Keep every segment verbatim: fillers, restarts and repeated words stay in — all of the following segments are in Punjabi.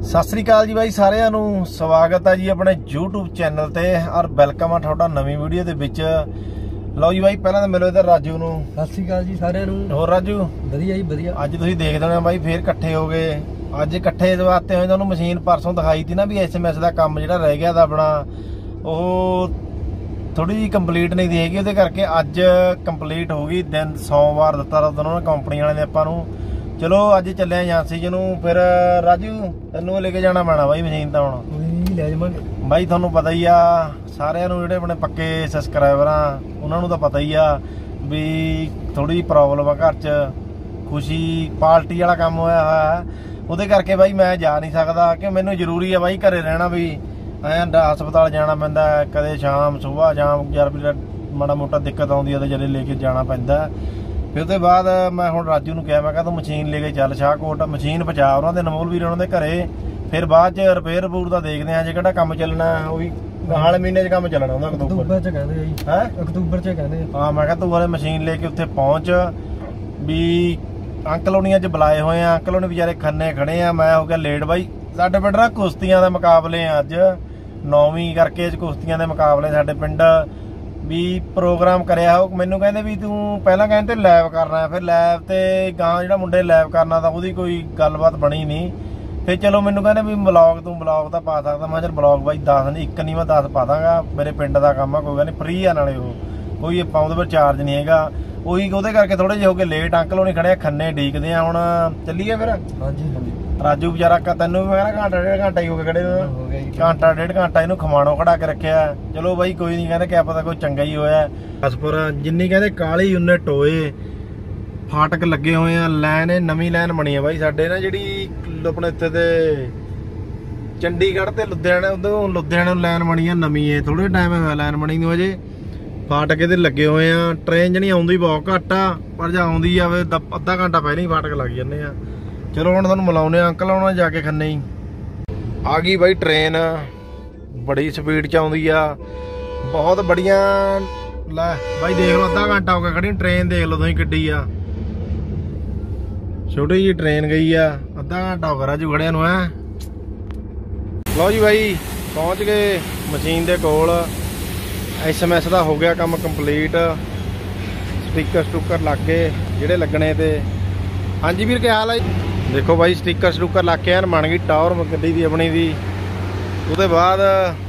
सत श्री अकाल जी भाई सारिਆਂ ਨੂੰ ਸਵਾਗਤ है जी अपने यूट्यूब चैनल ਤੇ और वेलकम है ਤੁਹਾਡਾ ਨਵੀਂ ਵੀਡੀਓ ਦੇ ਵਿੱਚ। ਲਓ ਜੀ ਬਾਈ ਪਹਿਲਾਂ ਤਾਂ ਮਿਲੋ ਇਧਰ ਰਾਜੂ ਨੂੰ। ਸਤਿ ਸ਼੍ਰੀ ਅਕਾਲ ਜੀ ਸਾਰਿਆਂ ਨੂੰ। ਹੋਰ ਰਾਜੂ ਵਧੀਆ ਜੀ ਵਧੀਆ। ਅੱਜ ਤੁਸੀਂ ਦੇਖਦੇ ਹੋਣੇ ਬਾਈ ਫੇਰ ਇਕੱਠੇ ਹੋ ਗਏ। ਅੱਜ ਇਕੱਠੇ ਇਸ ਵਾਸਤੇ ਹੋਏ ਤੁਹਾਨੂੰ ਮਸ਼ੀਨ ਪਰਸੋਂ ਦਿਖਾਈ ਤੀ ਨਾ ਵੀ ਐਸਐਮਐਸ ਦਾ ਕੰਮ ਜਿਹੜਾ ਰਹਿ ਗਿਆ ਤਾਂ ਆਪਣਾ ਉਹ ਥੋੜੀ ਜਿਹੀ ਕੰਪਲੀਟ ਨਹੀਂ ਦੀ ਹੈਗੀ, ਉਹਦੇ ਕਰਕੇ ਅੱਜ ਕੰਪਲੀਟ ਹੋ ਗਈ। ਦਿਨ ਸੋਮਵਾਰ ਦਿੱਤਾ ਤਾਂ ਉਹਨਾਂ ਨੇ ਕੰਪਨੀ ਵਾਲਿਆਂ ਨੇ ਆਪਾਂ ਨੂੰ। ਚਲੋ ਅੱਜ ਚੱਲੇ ਏਜੰਸੀ ਜਿਹਨੂੰ। ਫਿਰ ਰਾਜੂ ਤੈਨੂੰ ਲੈ ਕੇ ਜਾਣਾ ਪੈਣਾ ਬਾਈ ਮਸ਼ੀਨ ਤਾਂ ਹੁਣ ਲੈ ਜਾਵਾਂਗੇ ਬਾਈ। ਤੁਹਾਨੂੰ ਪਤਾ ਹੀ ਆ ਸਾਰਿਆਂ ਨੂੰ ਜਿਹੜੇ ਆਪਣੇ ਪੱਕੇ ਸਬਸਕ੍ਰਾਈਬਰ ਆ ਉਹਨਾਂ ਨੂੰ ਤਾਂ ਪਤਾ ਹੀ ਆ ਵੀ ਥੋੜੀ ਜਿਹੀ ਪ੍ਰੋਬਲਮ ਆ ਘਰ 'ਚ। ਖੁਸ਼ੀ ਪਾਰਟੀ ਵਾਲਾ ਕੰਮ ਹੋਇਆ ਹੋਇਆ ਉਹਦੇ ਕਰਕੇ ਬਾਈ ਮੈਂ ਜਾ ਨਹੀਂ ਸਕਦਾ ਕਿ ਮੈਨੂੰ ਜ਼ਰੂਰੀ ਆ ਬਾਈ ਘਰੇ ਰਹਿਣਾ। ਵੀ ਐਂ ਹਸਪਤਾਲ ਜਾਣਾ ਪੈਂਦਾ ਕਦੇ ਸ਼ਾਮ ਸੁਬਾਹ ਜਾਮ ਯਾਰ ਵੀ ਮਾੜਾ ਮੋਟਾ ਦਿੱਕਤ ਆਉਂਦੀ ਆ ਤੇ ਜਿਹੜੇ ਲੈ ਕੇ ਜਾਣਾ ਪੈਂਦਾ। ਫਿਰ ਉਹਦੇ ਬਾਅਦ ਮੈਂ ਹੁਣ ਰਾਜੂ ਨੂੰ ਕਿਹਾ ਮੈਂ ਕਿਹਾ ਤੂੰ ਮਸ਼ੀਨ ਲੈ ਕੇ ਚੱਲ ਸ਼ਾਹਕੋਟ, ਮਸ਼ੀਨ ਪਹੁੰਚਾ ਉਹਨਾਂ ਦੇ ਅਨਮੋਲ ਵੀਰ ਉਹਨਾਂ ਦੇ ਘਰੇ। ਫਿਰ ਬਾਅਦ 'ਚ ਰਿਪੇਅਰ ਰਿਪੂਰ ਦਾ ਦੇਖਦੇ ਆ ਜੇ ਕਿਹੜਾ ਕੰਮ ਚੱਲਣਾ ਉਹ ਵੀ ਹਾਲ ਮਹੀਨੇ 'ਚ ਕੰਮ ਚੱਲਣਾ ਉਹਦਾ ਅਕਤੂਬਰ 'ਚ ਕਹਿੰਦੇ ਆ ਜੀ। ਹੈ ਅਕਤੂਬਰ 'ਚ ਕਹਿੰਦੇ ਆ। ਹਾਂ ਮੈਂ ਕਿਹਾ ਤੂੰ ਵਾਲੇ ਮਸ਼ੀਨ ਲੈ ਕੇ ਉੱਥੇ ਪਹੁੰਚ ਵੀ ਅੰਕਲ ਹੋਣੀ ਅੱਜ ਬੁਲਾਏ ਹੋਏ ਆ। ਅੰਕਲ ਹੋਣੀ ਵਿਚਾਰੇ ਖੰਨੇ ਖੜੇ ਆ। ਮੈਂ ਹੋ ਗਿਆ ਲੇਟ ਬਾਈ। ਸਾਡੇ ਪਿੰਡ ਨਾ ਕੁਸ਼ਤੀਆਂ ਦੇ ਮੁਕਾਬਲੇ ਆ ਅੱਜ ਨੌਵੀਂ ਕਰਕੇ ਕੁਸ਼ਤੀਆਂ ਦੇ ਮੁਕਾਬਲੇ ਸਾਡੇ ਪਿੰਡ ਵੀ ਪ੍ਰੋਗਰਾਮ ਕਰਿਆ। ਉਹ ਮੈਨੂੰ ਕਹਿੰਦੇ ਵੀ ਤੂੰ ਪਹਿਲਾਂ ਕਹਿੰਦੇ ਲਾਈਵ ਕਰਨਾ, ਫਿਰ ਲਾਈਵ ਤੇ ਗਾਂ ਜਿਹੜਾ ਮੁੰਡੇ ਲਾਈਵ ਕਰਨਾ ਤਾਂ ਉਹਦੀ ਕੋਈ ਗੱਲਬਾਤ ਬਣੀ ਨਹੀਂ। ਫਿਰ ਚਲੋ ਮੈਨੂੰ ਕਹਿੰਦੇ ਵੀ ਬਲੌਗ ਤੂੰ ਬਲੌਗ ਤਾਂ ਪਾ ਸਕਦਾ। ਮੈਂ ਚਲ ਬਲੌਗ ਬਾਈ ਦਸ ਨਹੀਂ ਇੱਕ ਨਹੀਂ ਮੈਂ ਦਸ ਪਾ ਦਾਂਗਾ। ਮੇਰੇ ਪਿੰਡ ਦਾ ਕੰਮ ਆ, ਕੋਈ ਗੱਲ ਨਹੀਂ, ਫ੍ਰੀ ਆ ਨਾਲੇ ਉਹ ਕੋਈ ਆਪਾਂ ਉਹਦੇ ਪਰ ਚਾਰਜ ਨਹੀਂ ਹੈਗਾ। ਉਹੀ ਉਹਦੇ ਕਰਕੇ ਥੋੜੇ ਜਿਹੇ ਹੋ ਗਏ ਲੇਟ। ਅੰਕਲ ਹੋਣੀ ਖੜੇ ਖੰਨੇ ਡੀਕਦੇ ਆ। ਹੁਣ ਚੱਲੀਏ ਫਿਰ। ਹਾਂਜੀ ਹਾਂਜੀ। ਰਾਜੂ ਵਿਚਾਰਾ ਤੈਨੂੰ ਵੀ ਮੈਂ ਕਹਿੰਦਾ ਘੰਟਾ ਡੇਢ ਘੰਟਾ ਹੀ ਹੋ ਗਿਆ ਖੜੇ ਨੂੰ। ਘੰਟਾ ਡੇਢ ਘੰਟਾ ਇਹਨੂੰ ਖਮਾਣੋ ਖੜਾ ਕੇ ਰੱਖਿਆ। ਚਲੋ ਬਾਈ ਕੋਈ ਨਹੀਂ, ਕਹਿੰਦੇ ਕਿਆ ਪਤਾ ਕੋਈ ਚੰਗਾ ਹੀ ਹੋਇਆ। ਬਸਪੁਰ ਜਿੰਨੀ ਕਹਿੰਦੇ ਕਾਲੀ ਉਹਨੇ ਟੋਏ ਫਾਟਕ ਲੱਗੇ ਹੋਏ ਆ। ਲਾਈਨ ਇਹ ਨਵੀਂ ਲਾਈਨ ਬਣੀ ਆ ਬਾਈ ਸਾਡੇ ਨਾ ਜਿਹੜੀ ਆਪਣੇ ਇੱਥੇ ਤੇ ਚੰਡੀਗੜ੍ਹ ਤੇ ਲੁਧਿਆਣਾ ਉਦੋਂ ਲੁਧਿਆਣੇ ਨੂੰ ਲਾਈਨ ਬਣੀ ਆ ਨਵੀਂ। ਇਹ ਥੋੜੇ ਟਾਈਮ ਹੋਇਆ ਲਾਈਨ ਬਣੀ ਨੂੰ ਅਜੇ। ਫਾਟਕ ਇਹਦੇ ਲੱਗੇ ਹੋਏ ਆ। ਟ੍ਰੇਨ ਜਣੀ ਆਉਂਦੀ ਬਹੁਤ ਘੱਟ ਆ ਪਰ ਜੇ ਆਉਂਦੀ ਆਵੇ ਅੱਧਾ ਘੰਟਾ ਪਹਿਲਾਂ ਹੀ ਫਾਟਕ ਲੱਗ ਜਾਂਦੇ ਆ। ਚਲੋ ਹੁਣ ਤੁਹਾਨੂੰ ਮਿਲਾਉਂਦੇ ਆ ਅੰਕਲ ਆਉਣਾ ਜਾ ਕੇ ਖੰਨੇ ਹੀ। ਆ ਗਈ ਬਾਈ ਟ੍ਰੇਨ, ਬੜੀ ਸਪੀਡ 'ਚ ਆਉਂਦੀ ਆ, ਬਹੁਤ ਬੜੀਆਂ। ਲੈ ਬਾਈ ਦੇਖ ਲਓ ਅੱਧਾ ਘੰਟਾ ਹੋ ਗਿਆ ਖੜੀ ਟ੍ਰੇਨ। ਦੇਖ ਲਓ ਤੁਸੀਂ ਕਿੱਡੀ ਆ, ਛੋਟੀ ਜਿਹੀ ਟ੍ਰੇਨ ਗਈ ਆ। ਅੱਧਾ ਘੰਟਾ ਹੋ ਗਿਆ ਰਾਜੂ ਖੜਿਆਂ ਨੂੰ। ਹੈ ਲਓ ਜੀ ਬਾਈ ਪਹੁੰਚ ਗਏ ਮਸ਼ੀਨ ਦੇ ਕੋਲ। ਐਸਐਮਐਸ ਦਾ ਹੋ ਗਿਆ ਕੰਮ ਕੰਪਲੀਟ। ਸਟਿੱਕਰ ਸਟੂਕਰ ਲੱਗ ਗਏ ਜਿਹੜੇ ਲੱਗਣੇ ਤੇ। ਹਾਂਜੀ ਵੀਰ ਕੀ ਹਾਲ ਹੈ? ਦੇਖੋ ਬਾਈ ਸਟਿੱਕਰ ਸਟੂਕਰ ਲੱਗ ਕੇ ਬਣ ਗਈ ਟਾਵਰ ਗੱਡੀ ਦੀ ਆਪਣੀ ਦੀ। ਉਹਦੇ ਬਾਅਦ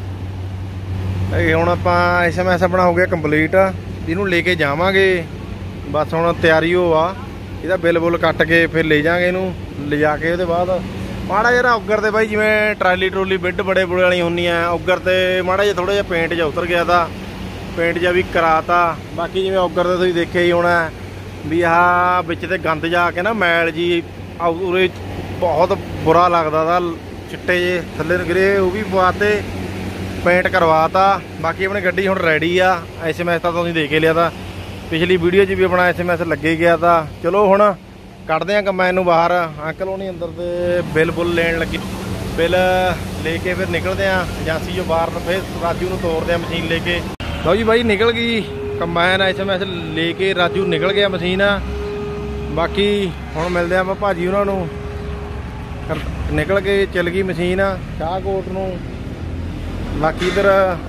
ਇਹ ਹੁਣ ਆਪਾਂ ਐਸਐਮਐਸ ਆਪਣਾ ਹੋ ਗਿਆ ਕੰਪਲੀਟ। ਇਹਨੂੰ ਲੈ ਕੇ ਜਾਵਾਂਗੇ ਬਸ ਹੁਣ ਤਿਆਰੀ ਹੋ ਆ। ਇਹਦਾ ਬਿੱਲ ਬੁੱਲ ਕੱਟ ਕੇ ਫਿਰ ਲੈ ਜਾਵਾਂਗੇ ਇਹਨੂੰ। ਲਿਜਾ ਕੇ ਉਹਦੇ ਬਾਅਦ ਮਾੜਾ ਜਿਹਾ ਉੱਗਰ ਤੇ ਬਾਈ ਜਿਵੇਂ ਟਰਾਲੀ ਟਰੋਲੀ ਬਿੱਡ ਬੜੇ ਬੁੜੇ ਵਾਲੀ ਹੁੰਦੀਆਂ ਉੱਗਰ ਤੇ ਮਾੜਾ ਜਿਹਾ ਥੋੜਾ ਜਿਹਾ ਪੇਂਟ ਜਿਹਾ ਉਤਰ ਗਿਆ ਤਾਂ ਪੇਂਟ ਜਿਹਾ ਵੀ ਕਰਾਤਾ। ਬਾਕੀ ਜਿਵੇਂ ਉੱਗਰ ਤੇ ਤੁਸੀਂ ਦੇਖਿਆ ਹੀ ਹੋਣਾ ਵੀ ਆਹ ਵਿੱਚ ਤੇ ਗੰਦ ਜਾ ਕੇ ਨਾ ਮੈਲ ਜੀ ਉਰੇ ਬਹੁਤ ਬੁਰਾ ਲੱਗਦਾ ਤਾ। ਚਿੱਟੇ ਜੇ ਥੱਲੇ ਨੂੰ ਗਿਰੇ ਉਹ ਵੀ ਪਵਾਤੇ ਪੇਂਟ ਕਰਵਾਤਾ। ਬਾਕੀ ਆਪਣੀ ਗੱਡੀ ਹੁਣ ਰੈਡੀ ਆ। ਐਸਐਮਐਸ ਤਾਂ ਤੁਸੀਂ ਦੇਖ ਹੀ ਲਿਆ ਤਾਂ ਪਿਛਲੀ ਵੀਡੀਓ 'ਚ ਵੀ ਆਪਣਾ ਐਸਐਮਐਸ ਲੱਗੇ ਗਿਆ ਤਾਂ। ਚਲੋ ਹੁਣ ਕੱਢਦੇ ਆ ਕੰਬਾਈਨ ਨੂੰ ਬਾਹਰ। ਅੰਕਲ ਹੋਣੀ ਅੰਦਰ ਤੇ ਬਿੱਲ ਬੁੱਲ ਲੈਣ ਲੱਗੇ। ਬਿੱਲ ਲੈ ਕੇ ਫਿਰ ਨਿਕਲਦੇ ਆ ਏਜੰਸੀ 'ਚੋਂ ਬਾਹਰ। ਫਿਰ ਰਾਜੂ ਨੂੰ ਤੋਰਦੇ ਆ ਮਸ਼ੀਨ ਲੈ ਕੇ। ਲਓ ਜੀ ਬਾਈ ਨਿਕਲ ਗਈ ਕੰਬਾਈਨ। ਐਸਐਮਐਸ ਲੈ ਕੇ ਰਾਜੂ ਨਿਕਲ ਗਿਆ ਮਸ਼ੀਨ। ਬਾਕੀ ਹੁਣ ਮਿਲਦੇ ਆ ਆਪਾਂ ਭਾਜੀ ਉਹਨਾਂ ਨੂੰ। ਨਿਕਲ ਕੇ ਚੱਲ ਗਈ ਮਸ਼ੀਨ ਸ਼ਾਹਕੋਟ ਨੂੰ। ਬਾਕੀ ਇੱਧਰ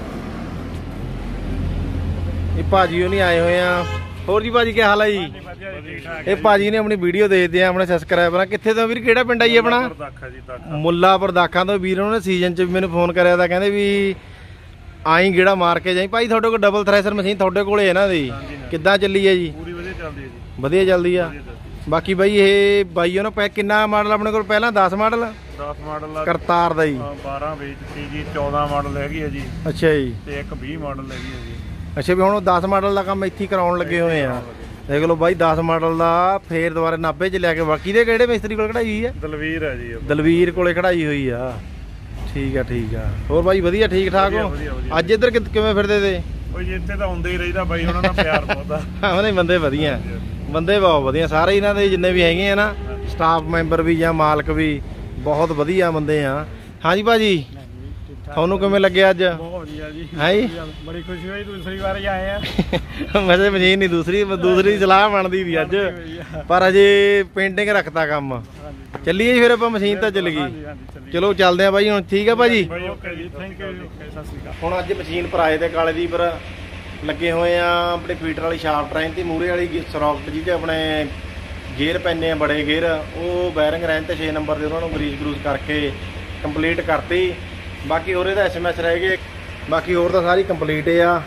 ਇਹ ਭਾਜੀ ਉਹ ਨਹੀਂ ਆਏ ਹੋਏ ਆ। ਹੋਰ ਜੀ ਭਾਜੀ ਕੀ ਹਾਲ ਹੈ ਜੀ? ਇਹ ਭਾਜੀ ਨੇ ਆਪਣੀ ਵੀਡੀਓ ਦੇਖਦੇ ਆ ਆਪਣੇ ਸਬਸਕ੍ਰਾਈਬਰਾਂ। ਕਿੱਥੇ ਤੋਂ ਵੀਰ ਕਿਹੜਾ ਪਿੰਡ ਆ ਜੀ ਆਪਣਾ? ਮੁੱਲਾਪੁਰ ਦਾਖਾਂ ਤੋਂ। ਵੀਰ ਉਹਨਾਂ ਨੇ ਸੀਜ਼ਨ 'ਚ ਮੈਨੂੰ ਫੋਨ ਕਰਿਆ ਤਾਂ ਕਹਿੰਦੇ ਵੀ ਆਈ ਗੇੜਾ ਮਾਰ ਕੇ ਜਾਈ। ਭਾਈ ਤੁਹਾਡੇ ਕੋਲ ਡਬਲ ਥ੍ਰੈਸ਼ਰ ਮਸ਼ੀਨ ਤੁਹਾਡੇ ਕੋਲ ਇਹਨਾਂ ਦੀ ਕਿੱਦਾਂ ਚੱਲੀ ਹੈ ਜੀ? ਪੂਰੀ ਵਧੀਆ ਚੱਲਦੀ ਹੈ ਜੀ। ਵਧੀਆ ਚੱਲਦੀ ਆ। ਬਾਕੀ ਬਾਈ ਇਹ ਬਾਈ ਉਹਨਾਂ ਪੈ ਕਿੰਨਾ ਮਾਡਲ ਆਪਣੇ ਕੋਲ? ਪਹਿਲਾਂ ਦਸ ਮਾਡਲ ਦਸ ਮਾਡਲ ਕਰਤਾਰ ਦਾ ਜੀ। ਬਾਰਾਂ ਵੇਚਤੀ ਜੀ। ਚੌਦਾਂ ਮਾਡਲ ਹੈਗੀ ਹੈ ਜੀ। ਅੱਛਾ ਜੀ। ਤੇ ਇੱਕ ਵੀਹ ਮਾਡਲ ਹੈਗੀ ਹੈ ਜੀ। ਅੱਛਾ ਵੀ ਹੁਣ ਦਸ ਮਾਡਲ ਦਾ ਕੰਮ ਇੱਥੇ ਕਰਾਉਣ ਲੱਗੇ ਹੋਏ ਆ। ਦੇਖ ਲਓ ਬਾਈ ਦਸ ਮਾਡਲ ਦਾ ਫੇਰ ਦੁਬਾਰਾ ਨਾਭੇ 'ਚ ਲਿਆ ਕੇ। ਬਾਕੀ ਦੇ ਕਿਹੜੇ ਮਿਸਤਰੀ ਕੋਲ ਕਢਾਈ ਹੋਈ ਆ? ਦਲਵੀਰ ਹੈ ਜੀ। ਦਲਵੀਰ ਕੋਲੇ ਕਢਾਈ ਹੋਈ ਆ। ਠੀਕ ਆ ਠੀਕ ਆ। ਹੋਰ ਬਾਈ ਵਧੀਆ ਠੀਕ ਠਾਕ ਹੋ? ਅੱਜ ਇੱਧਰ ਕਿਵੇਂ ਫਿਰਦੇ ਤੇ? ਉਹ ਜੀ ਇੱਥੇ ਤਾਂ ਹੁੰਦੇ ਹੀ ਰਹੀਦਾ ਬਾਈ ਉਹਨਾਂ ਦਾ ਪਿਆਰ ਬਹੁਤ ਆ। ਉਹਨੇ ਬੰਦੇ ਵਧੀਆ, ਬੰਦੇ ਬਹੁਤ ਵਧੀਆ ਸਾਰੇ ਇਹਨਾਂ ਦੇ ਜਿੰਨੇ ਵੀ ਹੈਗੇ ਆ ਨਾ ਸਟਾਫ ਮੈਂਬਰ ਵੀ ਜਾਂ ਮਾਲਕ ਵੀ ਬਹੁਤ ਵਧੀਆ ਬੰਦੇ ਆ। ਹਾਂਜੀ ਭਾਜੀ ਤੁਹਾਨੂੰ ਕਿਵੇਂ ਲੱਗਿਆ ਅੱਜ? ਬਹੁਤ ਵਧੀਆ ਜੀ। ਹੈ ਜੀ ਬੜੀ ਖੁਸ਼ੀ ਹੋਈ ਦੂਸਰੀ ਵਾਰ ਹੀ ਆਏ ਆ। ਵੈਸੇ ਮਸ਼ੀਨ ਨਹੀਂ ਦੂਸਰੀ ਦੂਸਰੀ ਸਲਾਹ ਬਣਦੀ ਸੀ ਅੱਜ ਪਰ ਅਜੇ ਪੇਂਟਿੰਗ ਰੱਖਤਾ ਕੰਮ। ਚੱਲੀਏ ਜੀ ਫਿਰ ਆਪਾਂ, ਮਸ਼ੀਨ ਤਾਂ ਚੱਲ ਗਈ। ਹਾਂਜੀ ਹਾਂਜੀ ਚੱਲੀਏ। ਚਲੋ ਚੱਲਦੇ ਆ ਬਾਈ ਹੁਣ, ਠੀਕ ਆ ਭਾਜੀ। ਬਾਈ ਓਕੇ ਜੀ, ਥੈਂਕ ਯੂ ਜੀ, ਓਕੇ, ਸਤਿ ਸ਼੍ਰੀ ਅਕਾਲ। ਹੁਣ ਅੱਜ ਮਸ਼ੀਨ ਭਰਾਏ ਤੇ ਕਾਲੇ ਦੀ ਪਰ ਲੱਗੇ ਹੋਏ ਆ ਆਪਣੇ ਫੀਟਰ ਵਾਲੀ ਸ਼ਾਫਟ ਟ੍ਰੇਨ ਤੇ ਮੂਰੇ ਵਾਲੀ ਸਰੋਕਟ ਜਿਹਦੇ ਆਪਣੇ ਗੇਅਰ ਪੈਨੇ ਆ ਬੜੇ ਗੇਅਰ, ਉਹ ਬੈਰਿੰਗ ਰਹਿਣ ਤੇ ਛੇ ਨੰਬਰ ਦੇ ਉਹਨਾਂ ਨੂੰ ਗਰੀਸ ਗਰੂਸ ਕਰਕੇ ਕੰਪਲੀਟ ਕਰਤੀ। ਬਾਕੀ ਹੋਰ ਇਹਦਾ ਐਸ ਐਮ ਐਸ ਰਹਿ ਗਏ, ਬਾਕੀ ਹੋਰ ਤਾਂ ਸਾਰੀ ਕੰਪਲੀਟ ਆ।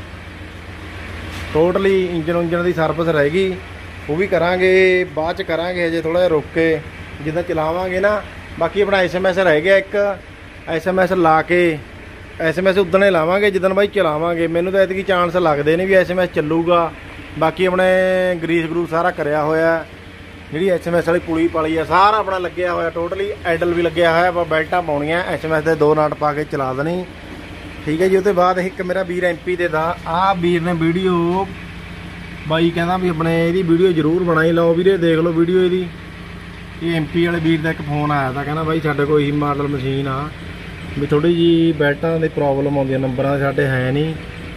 ਟੋਟਲੀ ਇੰਜਨ ਉਂਜਨ ਦੀ ਸਰਵਿਸ ਰਹਿ ਗਈ, ਉਹ ਵੀ ਕਰਾਂਗੇ ਬਾਅਦ ਚ ਕਰਾਂਗੇ, ਹਜੇ ਥੋੜਾ ਜਿਹਾ ਰੁਕ ਕੇ ਜਿੱਦਾਂ ਚਲਾਵਾਂਗੇ ਨਾ। ਬਾਕੀ ਆਪਣਾ ਐਸ ਐਮ ਐਸ ਰਹਿ ਗਿਆ ਇੱਕ, ਐਸ ਐਮ ਐਸ ਲਾ ਕੇ ਐਸ ਐਮ ਐਸ ਉਦਣੇ ਲਾਵਾਂਗੇ ਜਿੱਦਣ ਬਾਈ ਚਲਾਵਾਂਗੇ। ਮੈਨੂੰ ਤਾਂ ਐਤਕੀ ਚਾਂਸ ਲੱਗਦੇ ਨੇ ਵੀ ਐਸ ਐਮ ਐਸ ਚੱਲੂਗਾ। ਬਾਕੀ ਆਪਣੇ ਗਰੀਸ ਗਰੂਸ ਸਾਰਾ ਕਰਿਆ ਹੋਇਆ, ਜਿਹੜੀ ਐਸ ਐਮ ਐਸ ਵਾਲੀ ਪੁਲੀ ਪਾਲੀ ਆ ਸਾਰਾ ਆਪਣਾ ਲੱਗਿਆ ਹੋਇਆ, ਟੋਟਲੀ ਐਡਲ ਵੀ ਲੱਗਿਆ ਹੋਇਆ। ਆਪਾਂ ਬੈਲਟਾਂ ਪਾਉਣੀਆਂ, ਐਸ ਐਮ ਐਸ ਦੇ ਦੋ ਨਾਟ ਪਾ ਕੇ ਚਲਾ ਦੇਣੀ, ਠੀਕ ਹੈ ਜੀ। ਉਹਦੇ ਬਾਅਦ ਇੱਕ ਮੇਰਾ ਵੀਰ ਐਮ ਪੀ ਦੇ ਦਾ ਆਹ ਵੀਰ ਨੇ ਵੀਡੀਓ ਬਾਈ ਕਹਿੰਦਾ ਵੀ ਆਪਣੇ ਇਹਦੀ ਵੀਡੀਓ ਜ਼ਰੂਰ ਬਣਾਈ, ਲਓ ਵੀਰੇ ਦੇਖ ਲਓ ਵੀਡੀਓ ਇਹਦੀ। ਇਹ ਐਮ ਪੀ ਵਾਲੇ ਵੀਰ ਦਾ ਇੱਕ ਫੋਨ ਆਇਆ ਤਾਂ ਕਹਿੰਦਾ ਬਾਈ ਸਾਡੇ ਕੋਲ ਇਹੀ ਮਾਡਲ ਮਸ਼ੀਨ ਆ ਵੀ ਥੋੜੀ ਜੀ ਬੈਲਟਾਂ ਦੀ ਪ੍ਰੋਬਲਮ ਆਉਂਦੀ ਆ, ਨੰਬਰਾਂ ਦੇ ਸਾਡੇ ਹੈ ਨਹੀਂ।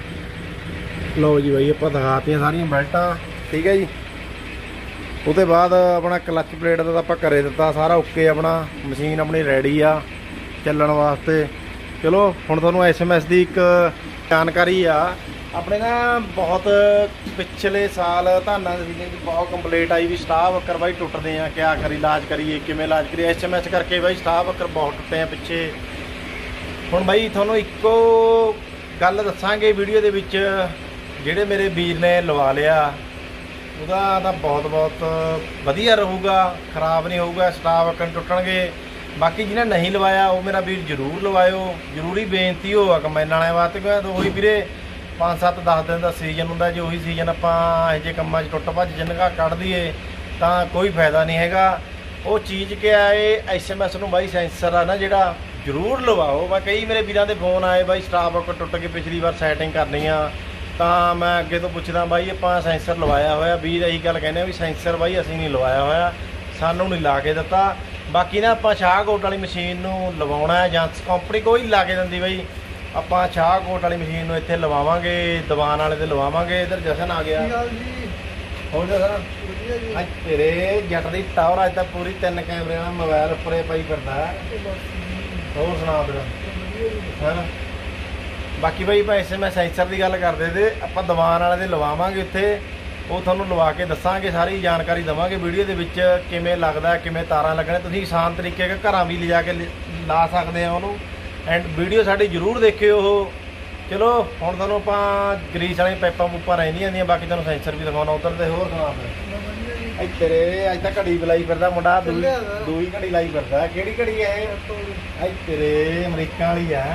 ਲਓ ਜੀ ਬਾਈ ਆਪਾਂ ਦਿਖਾਤੀਆਂ ਸਾਰੀਆਂ ਬੈਲਟਾਂ, ਠੀਕ ਹੈ ਜੀ। ਉਹਦੇ ਬਾਅਦ ਆਪਣਾ ਕਲੱਚ ਪਲੇਟ ਦਾ ਤਾਂ ਆਪਾਂ ਕਰੇ ਦਿੱਤਾ ਸਾਰਾ ਓਕੇ, ਆਪਣਾ ਮਸ਼ੀਨ ਆਪਣੀ ਰੈਡੀ ਆ ਚੱਲਣ ਵਾਸਤੇ। ਚਲੋ ਹੁਣ ਤੁਹਾਨੂੰ ਐਸ ਐਮ ਐਸ ਦੀ ਇੱਕ ਜਾਣਕਾਰੀ ਆ। ਆਪਣੇ ਨਾ ਬਹੁਤ ਪਿਛਲੇ ਸਾਲ ਧਾਨਾਂ ਦੇ ਸੀਜ਼ਨ 'ਚ ਬਹੁਤ ਕੰਪਲੇਂਟ ਆਈ ਵੀ ਸਟਾਫ ਵਰਕਰ ਬਾਈ ਟੁੱਟਦੇ ਆ, ਕਿਆ ਕਰੀ ਇਲਾਜ ਕਰੀਏ, ਕਿਵੇਂ ਇਲਾਜ ਕਰੀਏ। ਐਸ ਐਮ ਐਸ ਕਰਕੇ ਬਾਈ ਸਟਾਫ ਵਰਕਰ ਬਹੁਤ ਟੁੱਟੇ ਆ ਪਿੱਛੇ। ਹੁਣ ਬਾਈ ਤੁਹਾਨੂੰ ਇੱਕੋ ਗੱਲ ਦੱਸਾਂਗੇ ਵੀਡੀਓ ਦੇ ਵਿੱਚ, ਜਿਹੜੇ ਮੇਰੇ ਵੀਰ ਨੇ ਲਵਾ ਲਿਆ ਉਹਦਾ ਤਾਂ ਬਹੁਤ ਬਹੁਤ ਵਧੀਆ ਰਹੂਗਾ, ਖਰਾਬ ਨਹੀਂ ਹੋਊਗਾ, ਸਟਾਫ ਵਰਕਰ ਟੁੱਟਣਗੇ। ਬਾਕੀ ਜਿਹਨੇ ਨਹੀਂ ਲਵਾਇਆ ਉਹ ਮੇਰਾ ਵੀਰ ਜ਼ਰੂਰ ਲਵਾਇਓ, ਜ਼ਰੂਰੀ ਬੇਨਤੀ ਹੋ ਆ ਕੰਬਾਈਨ ਵਾਲਿਆਂ ਵਾਸਤੇ। ਕਿਉਂਕਿ ਉਹੀ ਵੀਰੇ ਪੰਜ ਸੱਤ ਦਸ ਦਿਨ ਦਾ ਸੀਜ਼ਨ ਹੁੰਦਾ, ਜੇ ਉਹੀ ਸੀਜ਼ਨ ਆਪਾਂ ਇਹੋ ਜਿਹੇ ਕੰਮਾਂ 'ਚ ਟੁੱਟ ਭੱਜ ਜਿੰਨਗਾ ਕੱਢ ਦਈਏ ਤਾਂ ਕੋਈ ਫਾਇਦਾ ਨਹੀਂ ਹੈਗਾ। ਉਹ ਚੀਜ਼ ਕਿਹਾ ਇਹ ਐਸ ਐਮ ਐਸ ਨੂੰ ਬਾਈ ਸੈਂਸਰ ਆ ਨਾ ਜਿਹੜਾ, ਜ਼ਰੂਰ ਲਵਾਓ। ਮੈਂ ਕਈ ਮੇਰੇ ਵੀਰਾਂ ਦੇ ਫੋਨ ਆਏ ਬਾਈ ਸਟਾਫ ਵਰਕਰ ਟੁੱਟ ਕੇ ਪਿਛਲੀ ਵਾਰ ਸੈਟਿੰਗ ਕਰਨੀ ਆ, ਤਾਂ ਮੈਂ ਅੱਗੇ ਤੋਂ ਪੁੱਛਦਾ ਬਾਈ ਆਪਾਂ ਸੈਂਸਰ ਲਵਾਇਆ ਹੋਇਆ। ਵੀਰ ਇਹੀ ਗੱਲ ਕਹਿੰਦੇ ਆ ਵੀ ਸੈਂਸਰ ਬਾਈ ਅਸੀਂ ਨਹੀਂ ਲਵਾਇਆ ਹੋਇਆ, ਸਾਨੂੰ ਨਹੀਂ ਲਾ ਕੇ ਦਿੱਤਾ। ਬਾਕੀ ਨਾ ਆਪਾਂ ਸ਼ਾਹਕੋਟ ਵਾਲੀ ਮਸ਼ੀਨ ਨੂੰ ਲਵਾਉਣਾ ਹੈ, ਜਾਂ ਕੰਪਨੀ ਕੋਈ ਲਾ ਕੇ ਦਿੰਦੀ ਬਾਈ, ਆਪਾਂ ਸ਼ਾਹਕੋਟ ਵਾਲੀ ਮਸ਼ੀਨ ਨੂੰ ਇੱਥੇ ਲਵਾਵਾਂਗੇ, ਦੀਵਾਨ ਵਾਲੇ ਤੇ ਲਵਾਵਾਂਗੇ। ਇੱਧਰ ਜਸ਼ਨ ਆ ਗਿਆ, ਹੋਰ ਜਸ਼ਨ ਅੱਜ ਤੇਰੇ ਜੱਟ ਦੀ ਟਾਵਰ ਅੱਜ ਤਾਂ ਪੂਰੀ ਤਿੰਨ ਕੈਮਰੇ ਨਾਲ ਮੋਬਾਈਲ ਉੱਪਰੇ ਪਾਈ ਫਿਰਦਾ। ਹੋਰ ਸੁਣਾ ਫਿਰ ਹਾਂ। ਬਾਕੀ ਬਾਈ ਆਪਾਂ ਐਸ ਐਮ ਐਸ ਸੈਂਸਰ ਦੀ ਗੱਲ ਕਰਦੇ ਤੇ ਆਪਾਂ ਦੀਵਾਨ ਵਾਲੇ ਦੇ ਲਵਾਵਾਂਗੇ ਉੱਥੇ, ਉਹ ਤੁਹਾਨੂੰ ਲਵਾ ਕੇ ਦੱਸਾਂਗੇ, ਸਾਰੀ ਜਾਣਕਾਰੀ ਦੇਵਾਂਗੇ ਵੀਡੀਓ ਦੇ ਵਿੱਚ ਕਿਵੇਂ ਲੱਗਦਾ, ਕਿਵੇਂ ਤਾਰਾਂ ਲੱਗਣੇ। ਤੁਸੀਂ ਆਸਾਨ ਤਰੀਕੇ ਨਾਲ ਘਰਾਂ ਵੀ ਲਿਜਾ ਕੇ ਲਾ ਸਕਦੇ ਆ ਉਹਨੂੰ। ਐਂਡ ਵੀਡੀਓ ਸਾਡੀ ਜ਼ਰੂਰ ਦੇਖਿਓ ਉਹ। ਚਲੋ ਹੁਣ ਤੁਹਾਨੂੰ ਆਪਾਂ ਗਰੀਸ ਵਾਲੀਆਂ ਪਾਈਪਾਂ ਪੂਪਾਂ ਰਹਿੰਦੀਆਂ ਦੀਆਂ, ਬਾਕੀ ਤੁਹਾਨੂੰ ਸੈਂਸਰ ਵੀ ਦਿਖਾਉਣਾ ਉੱਧਰ ਤੇ। ਹੋਰ ਸੁਣਾ ਫਿਰ ਇੱਥੇ ਤੇਰੇ ਅੱਜ ਤਾਂ ਘੜੀ ਬੁਲਾਈ ਫਿਰਦਾ ਮੁੰਡਾ, ਦੂਈ ਦੂਈ ਘੜੀ ਲਾਈ ਫਿਰਦਾ। ਕਿਹੜੀ ਘੜੀ ਹੈ ਇਹ? ਅੱਜ ਤੇਰੇ ਅਮਰੀਕਾ ਵਾਲੀ ਆ।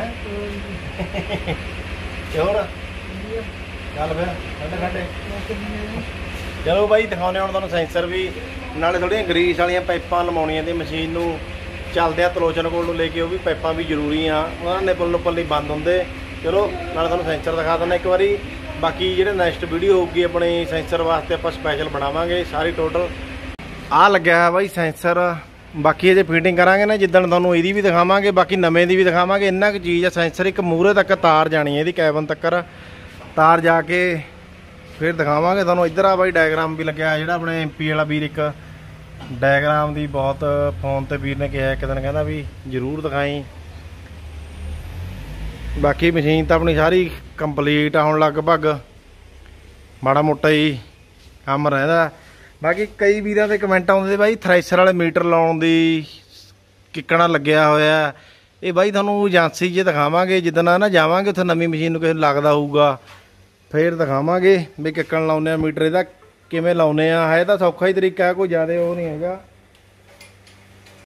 ਤੇ ਹੋਰ ਚੱਲ ਫਿਰ ਠੰਡੇ ਠੰਡੇ ਚਲੋ ਬਾਈ ਦਿਖਾਉਂਦੇ ਹੁਣ ਤੁਹਾਨੂੰ ਸੈਂਸਰ ਵੀ, ਨਾਲੇ ਥੋੜ੍ਹੀਆਂ ਗਰੀਸ ਵਾਲੀਆਂ ਪਾਈਪਾਂ ਲਵਾਉਣੀਆਂ ਤੇ ਮਸ਼ੀਨ ਨੂੰ ਚੱਲਦੇ ਆ ਤਲੋਚਨ ਕੋਲ ਨੂੰ ਲੈ ਕੇ, ਉਹ ਵੀ ਪਾਈਪਾਂ ਵੀ ਜ਼ਰੂਰੀ ਆ, ਉਹਨਾਂ ਨੇ ਨਿਪਲ ਨੁਪਲ ਨਹੀਂ ਬੰਦ ਹੁੰਦੇ। ਚਲੋ ਨਾਲੇ ਤੁਹਾਨੂੰ ਸੈਂਸਰ ਦਿਖਾ ਦਿੰਦਾ ਇੱਕ ਵਾਰੀ। ਬਾਕੀ ਜਿਹੜੇ ਨੈਕਸਟ ਵੀਡੀਓ ਹੋਊਗੀ ਆਪਣੀ ਸੈਂਸਰ ਵਾਸਤੇ ਆਪਾਂ ਸਪੈਸ਼ਲ ਬਣਾਵਾਂਗੇ ਸਾਰੀ ਟੋਟਲ। ਆਹ ਲੱਗਿਆ ਹੈ ਬਾਈ ਸੈਂਸਰ, ਬਾਕੀ ਇਹਦੇ ਫਿਟਿੰਗ ਕਰਾਂਗੇ ਨਾ ਜਿੱਦਣ ਤੁਹਾਨੂੰ ਇਹਦੀ ਵੀ ਦਿਖਾਵਾਂਗੇ, ਬਾਕੀ ਨਵੇਂ ਦੀ ਵੀ ਦਿਖਾਵਾਂਗੇ। ਇੰਨਾ ਕੁ ਚੀਜ਼ ਆ ਸੈਂਸਰ, ਇੱਕ ਮੂਹਰੇ ਤੱਕ ਤਾਰ ਜਾਣੀ ਹੈ ਇਹਦੀ, ਕੈਬਨ ਤੱਕ ਤਾਰ ਜਾ ਕੇ ਫਿਰ ਦਿਖਾਵਾਂਗੇ ਤੁਹਾਨੂੰ। ਇੱਧਰ ਆ ਬਾਈ ਡਾਇਗਰਾਮ ਵੀ ਲੱਗਿਆ ਜਿਹੜਾ ਆਪਣੇ ਐਮ ਪੀ ਵਾਲਾ ਵੀਰ, ਇੱਕ ਡਾਇਗਰਾਮ ਦੀ ਬਹੁਤ ਫੋਨ ਤੇ ਵੀਰ ਨੇ ਕਿਹਾ ਇੱਕ ਦਿਨ, ਕਹਿੰਦਾ ਵੀ ਜ਼ਰੂਰ ਦਿਖਾਈ। ਬਾਕੀ ਮਸ਼ੀਨ ਤਾਂ ਆਪਣੀ ਸਾਰੀ ਕੰਪਲੀਟ ਆ ਹੁਣ, ਲਗਭਗ ਮਾੜਾ ਮੋਟਾ ਹੀ ਕੰਮ ਰਹਿੰਦਾ। ਬਾਕੀ ਕਈ ਵੀਰਾਂ ਦੇ ਕਮੈਂਟ ਆਉਂਦੇ ਬਾਈ ਥ੍ਰੈਸ਼ਰ ਵਾਲੇ ਮੀਟਰ ਲਾਉਣ ਦੀ ਕਿੱਕਣਾ ਲੱਗਿਆ ਹੋਇਆ। ਇਹ ਬਾਈ ਤੁਹਾਨੂੰ ਏਜੰਸੀ 'ਚ ਦਿਖਾਵਾਂਗੇ, ਜਿੱਦਣ ਨਾ ਜਾਵਾਂਗੇ ਉੱਥੇ ਨਵੀਂ ਮਸ਼ੀਨ ਨੂੰ ਕਿਸੇ ਨੂੰ ਲੱਗਦਾ ਹੋਊਗਾ ਫਿਰ ਦਿਖਾਵਾਂਗੇ ਵੀ ਕਿੱਕਣ ਲਾਉਂਦੇ ਆ ਮੀਟਰ, ਇਹਦਾ ਕਿਵੇਂ ਲਾਉਂਦੇ ਆ। ਹੈ ਤਾਂ ਸੌਖਾ ਹੀ ਤਰੀਕਾ ਹੈ, ਕੋਈ ਜ਼ਿਆਦਾ ਉਹ ਨਹੀਂ ਹੈਗਾ।